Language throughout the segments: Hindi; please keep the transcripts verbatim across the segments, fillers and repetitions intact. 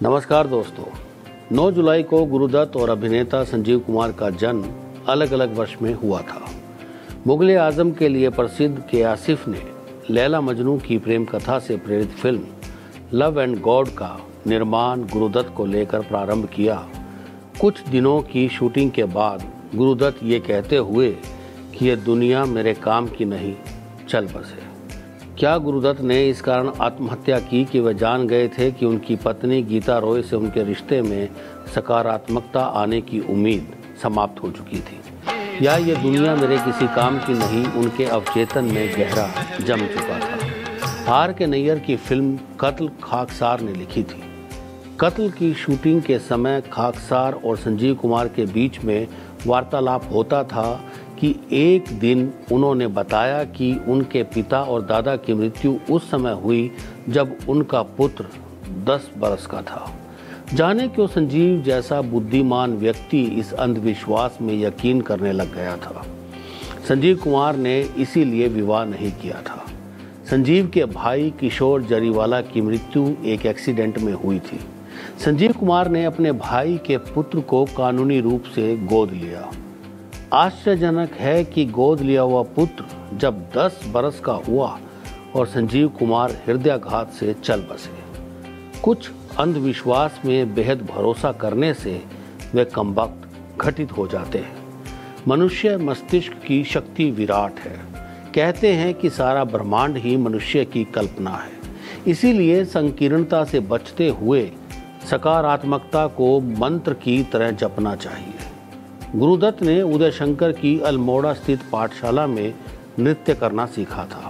नमस्कार दोस्तों, नौ जुलाई को गुरुदत्त और अभिनेता संजीव कुमार का जन्म अलग अलग वर्ष में हुआ था। मुगले आजम के लिए प्रसिद्ध के आसिफ ने लैला मजनू की प्रेम कथा से प्रेरित फिल्म लव एंड गॉड का निर्माण गुरुदत्त को लेकर प्रारंभ किया। कुछ दिनों की शूटिंग के बाद गुरुदत्त ये कहते हुए कि ये दुनिया मेरे काम की नहीं, चल बसे। क्या गुरुदत्त ने इस कारण आत्महत्या की कि वे जान गए थे कि उनकी पत्नी गीता रॉय से उनके रिश्ते में सकारात्मकता आने की उम्मीद समाप्त हो चुकी थी, या ये दुनिया मेरे किसी काम की नहीं उनके अवचेतन में गहरा जम चुका था। आर के नैयर की फिल्म कत्ल खाकसार ने लिखी थी। कत्ल की शूटिंग के समय खाकसार और संजीव कुमार के बीच में वार्तालाप होता था कि एक दिन उन्होंने बताया कि उनके पिता और दादा की मृत्यु उस समय हुई जब उनका पुत्र दस बरस का था। जाने क्यों संजीव जैसा बुद्धिमान व्यक्ति इस अंधविश्वास में यकीन करने लग गया था। संजीव कुमार ने इसीलिए विवाह नहीं किया था। संजीव के भाई किशोर जरीवाला की मृत्यु एक एक्सीडेंट में हुई थी। संजीव कुमार ने अपने भाई के पुत्र को कानूनी रूप से गोद लिया। आश्चर्यजनक है कि गोद लिया हुआ पुत्र जब दस बरस का हुआ और संजीव कुमार हृदयाघात से चल बसे। कुछ अंधविश्वास में बेहद भरोसा करने से वे कमबख्त घटित हो जाते हैं। मनुष्य मस्तिष्क की शक्ति विराट है। कहते हैं कि सारा ब्रह्मांड ही मनुष्य की कल्पना है। इसीलिए संकीर्णता से बचते हुए सकारात्मकता को मंत्र की तरह जपना चाहिए। गुरुदत्त ने उदय शंकर की अल्मोड़ा स्थित पाठशाला में नृत्य करना सीखा था।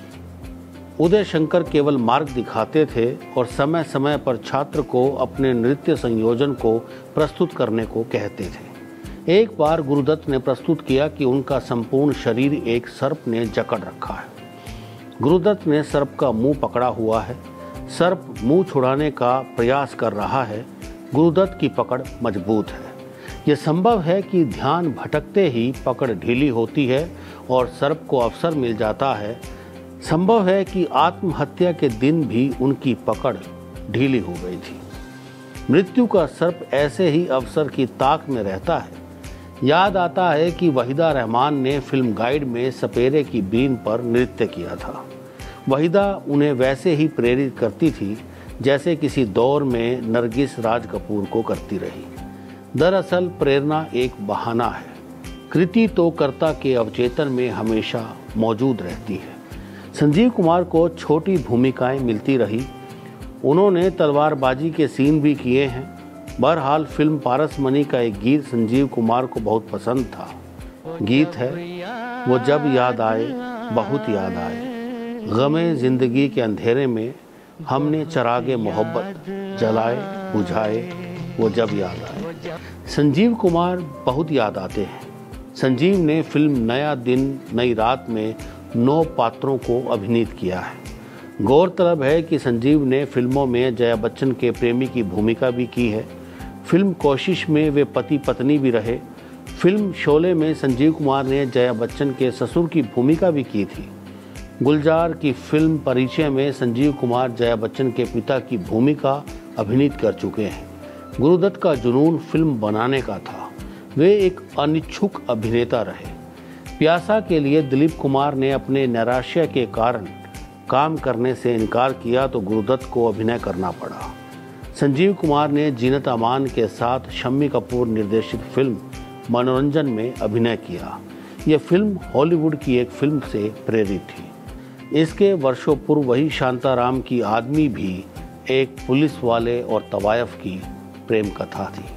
उदय शंकर केवल मार्ग दिखाते थे और समय समय पर छात्र को अपने नृत्य संयोजन को प्रस्तुत करने को कहते थे। एक बार गुरुदत्त ने प्रस्तुत किया कि उनका संपूर्ण शरीर एक सर्प ने जकड़ रखा है। गुरुदत्त ने सर्प का मुंह पकड़ा हुआ है। सर्प मुंह छुड़ाने का प्रयास कर रहा है। गुरुदत्त की पकड़ मजबूत है। यह संभव है कि ध्यान भटकते ही पकड़ ढीली होती है और सर्प को अवसर मिल जाता है। संभव है कि आत्महत्या के दिन भी उनकी पकड़ ढीली हो गई थी। मृत्यु का सर्प ऐसे ही अवसर की ताक में रहता है। याद आता है कि वहीदा रहमान ने फिल्म गाइड में सपेरे की बीन पर नृत्य किया था। वहीदा उन्हें वैसे ही प्रेरित करती थी जैसे किसी दौर में नरगिस राज कपूर को करती रही। दरअसल प्रेरणा एक बहाना है। कृति तो कर्ता के अवचेतन में हमेशा मौजूद रहती है। संजीव कुमार को छोटी भूमिकाएं मिलती रही। उन्होंने तलवारबाजी के सीन भी किए हैं। बहरहाल फिल्म पारसमणि का एक गीत संजीव कुमार को बहुत पसंद था। गीत है, वो जब याद आए बहुत याद आए, गमे जिंदगी के अंधेरे में हमने चरागे मोहब्बत जलाए बुझाए, वो जब याद आए। संजीव कुमार बहुत याद आते हैं। संजीव ने फिल्म नया दिन नई रात में नौ पात्रों को अभिनीत किया है। गौरतलब है कि संजीव ने फिल्मों में जया बच्चन के प्रेमी की भूमिका भी की है। फिल्म कोशिश में वे पति पत्नी भी रहे। फिल्म शोले में संजीव कुमार ने जया बच्चन के ससुर की भूमिका भी की थी। गुलजार की फिल्म परिचय में संजीव कुमार जया बच्चन के पिता की भूमिका अभिनीत कर चुके हैं। गुरुदत्त का जुनून फिल्म बनाने का था। वे एक अनिच्छुक अभिनेता रहे। प्यासा के लिए दिलीप कुमार ने अपने नैराश्य के कारण काम करने से इनकार किया तो गुरुदत्त को अभिनय करना पड़ा। संजीव कुमार ने जीनत अमान के साथ शम्मी कपूर निर्देशित फिल्म मनोरंजन में अभिनय किया। यह फिल्म हॉलीवुड की एक फिल्म से प्रेरित थी। इसके वर्षों पूर्व वही शांताराम की आदमी भी एक पुलिस वाले और तवायफ की प्रेम कथा थी।